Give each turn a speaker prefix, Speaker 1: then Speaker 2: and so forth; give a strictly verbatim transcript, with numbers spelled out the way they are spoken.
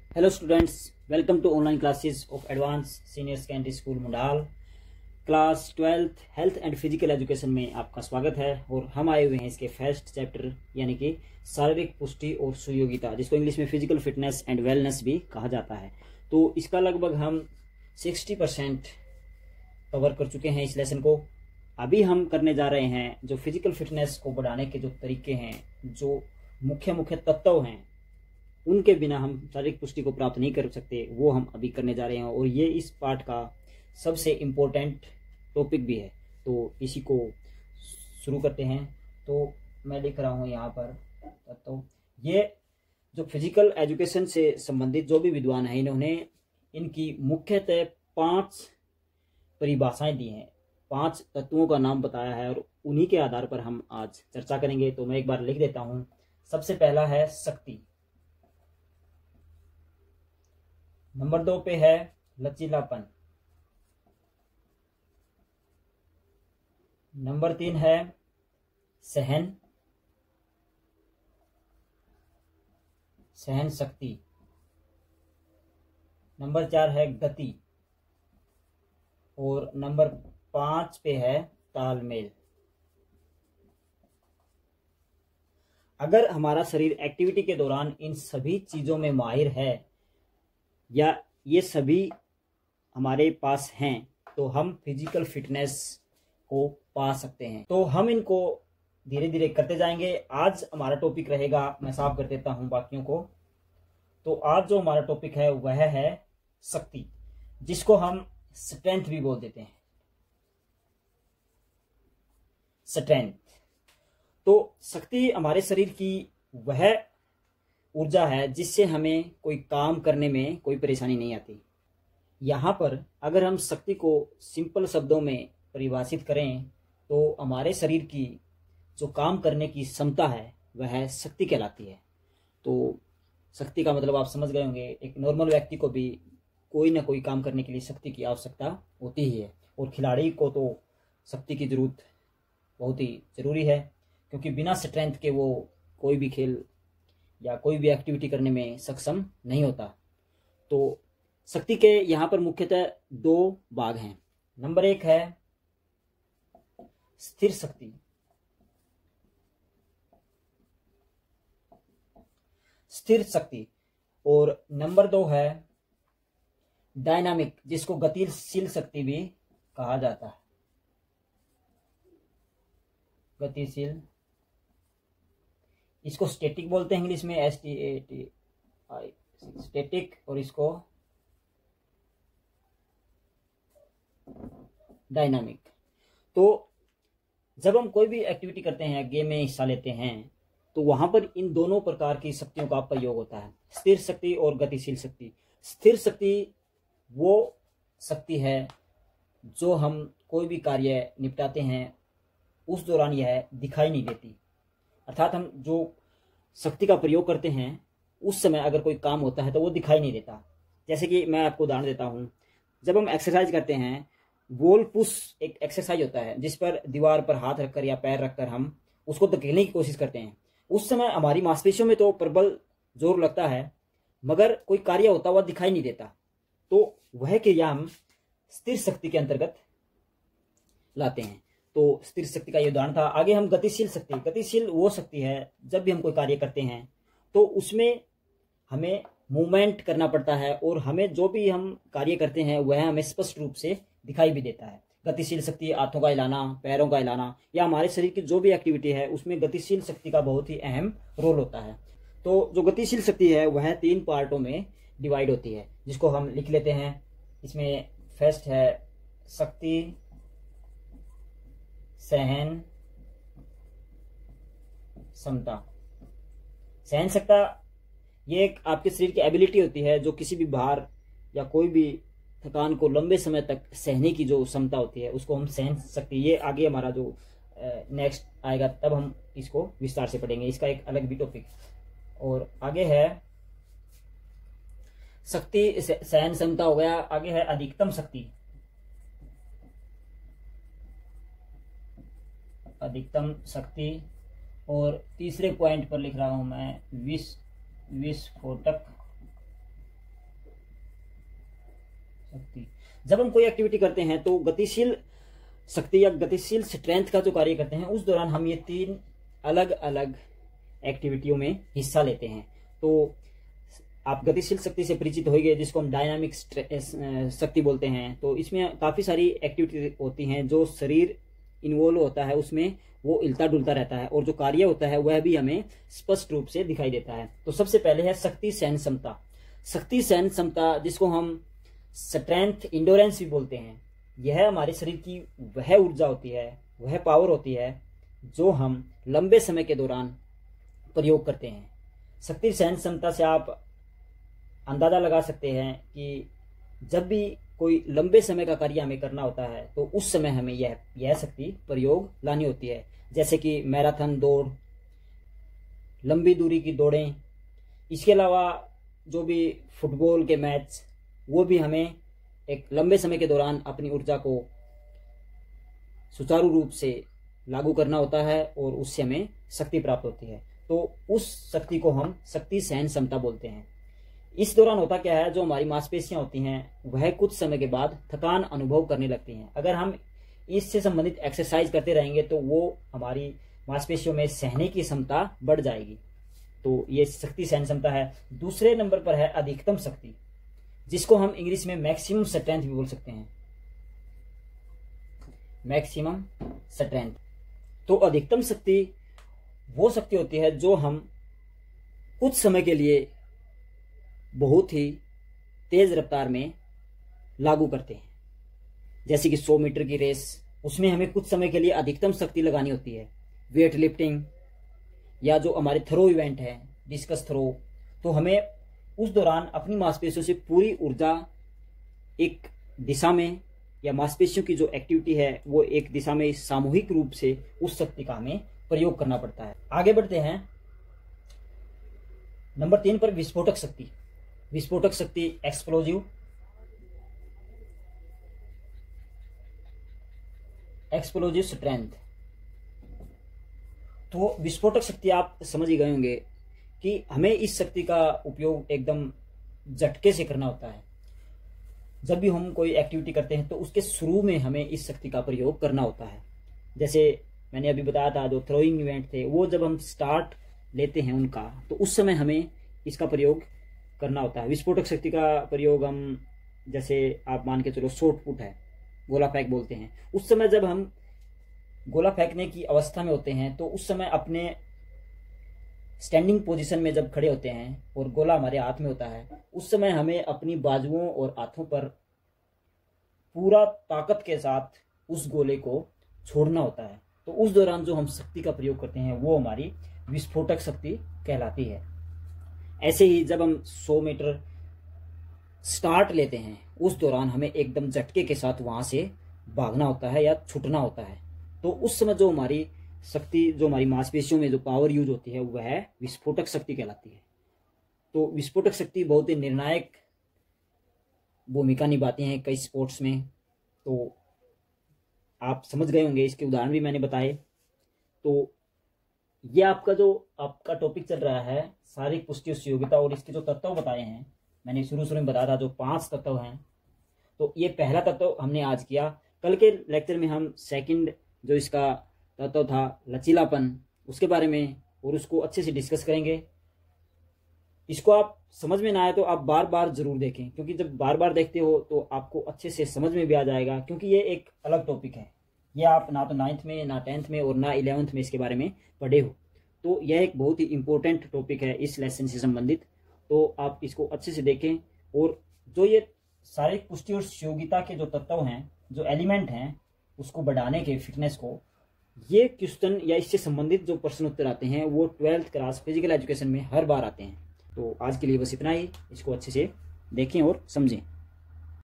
Speaker 1: Hello students, welcome to online classes of Advanced Senior Secondary School Mundal. Class twelfth health and physical education में आपका स्वागत है। और हम आए हुए हैं इसके फर्स्ट चैप्टर यानी कि शारीरिक पुष्टि और सुयोगिता, जिसको इंग्लिश में फिजिकल फिटनेस एंड वेलनेस भी कहा जाता है। तो इसका लगभग हम सिक्सटी परसेंट कवर कर चुके हैं इस लेसन को। अभी हम करने जा रहे हैं जो फिजिकल फिटनेस को बढ़ाने के जो तरीके हैं, जो मुख्य मुख्य तत्व हैं, उनके बिना हम शारीरिक पुष्टि को प्राप्त नहीं कर सकते, वो हम अभी करने जा रहे हैं। और ये इस पार्ट का सबसे इम्पोर्टेंट टॉपिक भी है। तो इसी को शुरू करते हैं। तो मैं लिख रहा हूँ यहाँ पर तो ये जो फिजिकल एजुकेशन से संबंधित जो भी विद्वान हैं, इन्होंने इनकी मुख्यतः पांच परिभाषाएं दी हैं, पांच तत्वों का नाम बताया है और उन्हीं के आधार पर हम आज चर्चा करेंगे। तो मैं एक बार लिख देता हूँ। सबसे पहला है शक्ति, नंबर दो पे है लचीलापन, नंबर तीन है सहन सहन शक्ति, नंबर चार है गति और नंबर पांच पे है तालमेल। अगर हमारा शरीर एक्टिविटी के दौरान इन सभी चीजों में माहिर है या ये सभी हमारे पास हैं, तो हम फिजिकल फिटनेस को पा सकते हैं। तो हम इनको धीरे धीरे करते जाएंगे। आज हमारा टॉपिक रहेगा, मैं साफ कर देता हूं बाकियों को। तो आज जो हमारा टॉपिक है वह है शक्ति, जिसको हम स्ट्रेंथ भी बोल देते हैं, स्ट्रेंथ। तो शक्ति हमारे शरीर की वह ऊर्जा है जिससे हमें कोई काम करने में कोई परेशानी नहीं आती। यहाँ पर अगर हम शक्ति को सिंपल शब्दों में परिभाषित करें तो हमारे शरीर की जो काम करने की क्षमता है वह शक्ति कहलाती है। तो शक्ति का मतलब आप समझ गए होंगे। एक नॉर्मल व्यक्ति को भी कोई ना कोई काम करने के लिए शक्ति की आवश्यकता होती ही है, और खिलाड़ी को तो शक्ति की जरूरत बहुत ही जरूरी है, क्योंकि बिना स्ट्रेंथ के वो कोई भी खेल या कोई भी एक्टिविटी करने में सक्षम नहीं होता। तो शक्ति के यहाँ पर मुख्यतः दो भाग हैं। नंबर एक है स्थिर शक्ति, स्थिर शक्ति, और नंबर दो है डायनामिक, जिसको गतिशील शक्ति भी कहा जाता है। गतिशील, इसको स्टैटिक बोलते हैं इंग्लिश में, S T A T I, static, और इसको डायनामिक। तो जब हम कोई भी एक्टिविटी करते हैं, गेम में हिस्सा लेते हैं, तो वहां पर इन दोनों प्रकार की शक्तियों का प्रयोग होता है, स्थिर शक्ति और गतिशील शक्ति। स्थिर शक्ति वो शक्ति है जो हम कोई भी कार्य निपटाते हैं उस दौरान यह दिखाई नहीं देती, अर्थात हम जो शक्ति का प्रयोग करते हैं उस समय अगर कोई काम होता है तो वो दिखाई नहीं देता। जैसे कि मैं आपको उदाहरण देता हूँ, जब हम एक्सरसाइज करते हैं, वॉल पुश एक एक्सरसाइज होता है जिस पर दीवार पर हाथ रखकर या पैर रखकर हम उसको धकेलने की कोशिश करते हैं। उस समय हमारी मांसपेशियों में तो प्रबल जोर लगता है, मगर कोई कार्य होता हुआ दिखाई नहीं देता। तो वह क्रिया हम स्थिर शक्ति के अंतर्गत लाते हैं। तो स्थिर शक्ति का ये उदाहरण था। आगे हम गतिशील शक्ति। गतिशील वो शक्ति है जब भी हम कोई कार्य करते हैं तो उसमें हमें मूवमेंट करना पड़ता है, और हमें जो भी हम कार्य करते हैं वह हमें स्पष्ट रूप से दिखाई भी देता है। गतिशील शक्ति हाथों का हिलाना, पैरों का हिलाना, या हमारे शरीर की जो भी एक्टिविटी है उसमें गतिशील शक्ति का बहुत ही अहम रोल होता है। तो जो गतिशील शक्ति है वह तीन पार्टों में डिवाइड होती है, जिसको हम लिख लेते हैं। इसमें फर्स्ट है शक्ति, सहन क्षमता। सहन क्षमता ये एक आपके शरीर की एबिलिटी होती है जो किसी भी भार या कोई भी थकान को लंबे समय तक सहने की जो क्षमता होती है उसको हम सहन शक्ति, ये आगे हमारा जो नेक्स्ट आएगा तब हम इसको विस्तार से पढ़ेंगे, इसका एक अलग भी टॉपिक। और आगे है शक्ति, सहन क्षमता हो गया। आगे है अधिकतम शक्ति, अधिकतम शक्ति। और तीसरे पॉइंट पर लिख रहा हूं मैं विस्फोटक जब हम कोई एक्टिविटी करते हैं तो गतिशील शक्ति या गतिशील स्ट्रेंथ का जो कार्य करते हैं, उस दौरान हम ये तीन अलग अलग एक्टिविटियों में हिस्सा लेते हैं। तो आप गतिशील शक्ति से परिचित होंगे, जिसको हम डायनामिक शक्ति बोलते हैं। तो इसमें काफ़ी सारी एक्टिविटी होती हैं, जो शरीर इन्वॉल्व होता है उसमें वो हिलता डुलता रहता है, और जो कार्य होता है वह भी हमें स्पष्ट रूप से दिखाई देता है। तो सबसे पहले है शक्ति सहन क्षमता। शक्ति सहन क्षमता, जिसको हम स्ट्रेंथ इंडोरेंस भी बोलते हैं, यह हमारे शरीर की वह ऊर्जा होती है, वह पावर होती है जो हम लंबे समय के दौरान प्रयोग करते हैं। शक्ति सहन क्षमता से आप अंदाजा लगा सकते हैं कि जब भी कोई लंबे समय का कार्य हमें करना होता है तो उस समय हमें यह यह शक्ति प्रयोग लानी होती है। जैसे कि मैराथन दौड़, लंबी दूरी की दौड़ें, इसके अलावा जो भी फुटबॉल के मैच, वो भी हमें एक लंबे समय के दौरान अपनी ऊर्जा को सुचारू रूप से लागू करना होता है और उससे हमें शक्ति प्राप्त होती है। तो उस शक्ति को हम शक्ति सहन क्षमता बोलते हैं। इस दौरान होता क्या है, जो हमारी मांसपेशियां होती हैं वह कुछ समय के बाद थकान अनुभव करने लगती हैं। अगर हम इससे संबंधित एक्सरसाइज करते रहेंगे तो वो हमारी मांसपेशियों में सहने की क्षमता बढ़ जाएगी। तो ये शक्ति सहन क्षमता है। दूसरे नंबर पर है अधिकतम शक्ति, जिसको हम इंग्लिश में मैक्सिमम स्ट्रेंथ भी बोल सकते हैं। Maximum strength. तो अधिकतम शक्ति वो शक्ति होती है जो हम कुछ समय के लिए बहुत ही तेज रफ्तार में लागू करते हैं। जैसे कि सौ मीटर की रेस, उसमें हमें कुछ समय के लिए अधिकतम शक्ति लगानी होती है। वेट लिफ्टिंग या जो हमारे थ्रो इवेंट है, डिस्कस थ्रो, तो हमें उस दौरान अपनी मांसपेशियों से पूरी ऊर्जा एक दिशा में, या मांसपेशियों की जो एक्टिविटी है वो एक दिशा में सामूहिक रूप से उस शक्ति का हमें प्रयोग करना पड़ता है। आगे बढ़ते हैं नंबर तीन पर, विस्फोटक शक्ति। विस्फोटक शक्ति एक्सप्लोजिव एक्सप्लोजिव स्ट्रेंथ। तो विस्फोटक शक्ति आप समझ ही गए होंगे कि हमें इस शक्ति का उपयोग एकदम झटके से करना होता है। जब भी हम कोई एक्टिविटी करते हैं तो उसके शुरू में हमें इस शक्ति का प्रयोग करना होता है। जैसे मैंने अभी बताया था, जो थ्रोइंग इवेंट थे, वो जब हम स्टार्ट लेते हैं उनका, तो उस समय हमें इसका प्रयोग करना होता है। विस्फोटक शक्ति का प्रयोग हम, जैसे आप मान के चलो शॉट पुट है, गोला फेंक बोलते हैं, उस समय जब हम गोला फेंकने की अवस्था में होते हैं तो उस समय अपने स्टैंडिंग पोजीशन में जब खड़े होते हैं और गोला हमारे हाथ में होता है, उस समय हमें अपनी बाजुओं और हाथों पर पूरा ताकत के साथ उस गोले को छोड़ना होता है। तो उस दौरान जो हम शक्ति का प्रयोग करते हैं वो हमारी विस्फोटक शक्ति कहलाती है। ऐसे ही जब हम सौ मीटर स्टार्ट लेते हैं, उस दौरान हमें एकदम झटके के साथ वहां से भागना होता है या छूटना होता है। तो उस समय जो हमारी शक्ति, जो हमारी मांसपेशियों में जो पावर यूज होती है, वह विस्फोटक शक्ति कहलाती है। तो विस्फोटक शक्ति बहुत ही निर्णायक भूमिका निभाती हैं कई स्पोर्ट्स में। तो आप समझ गए होंगे, इसके उदाहरण भी मैंने बताए। तो ये आपका जो आपका टॉपिक चल रहा है शारीरिक पुष्टि और योग्यता, और इसके जो तत्व बताए हैं मैंने शुरू शुरू में बताया था, जो पांच तत्व हैं। तो ये पहला तत्व हमने आज किया। कल के लेक्चर में हम सेकंड जो इसका तत्व था लचीलापन, उसके बारे में और उसको अच्छे से डिस्कस करेंगे। इसको आप समझ में ना आए तो आप बार बार जरूर देखें, क्योंकि जब बार बार देखते हो तो आपको अच्छे से समझ में भी आ जाएगा, क्योंकि ये एक अलग टॉपिक है। ये आप ना तो नाइन्थ में, ना टेंथ में और ना इलेवेंथ में इसके बारे में पढ़े हो। तो यह एक बहुत ही इंपॉर्टेंट टॉपिक है इस लेसन से संबंधित। तो आप इसको अच्छे से देखें, और जो ये शारीरिक पुष्टि और योग्यता के जो तत्व हैं, जो एलिमेंट हैं, उसको बढ़ाने के, फिटनेस को, ये क्वेश्चन या इससे संबंधित जो प्रश्न उत्तर आते हैं वो ट्वेल्थ क्लास फिजिकल एजुकेशन में हर बार आते हैं। तो आज के लिए बस इतना ही। इसको अच्छे से देखें और समझें।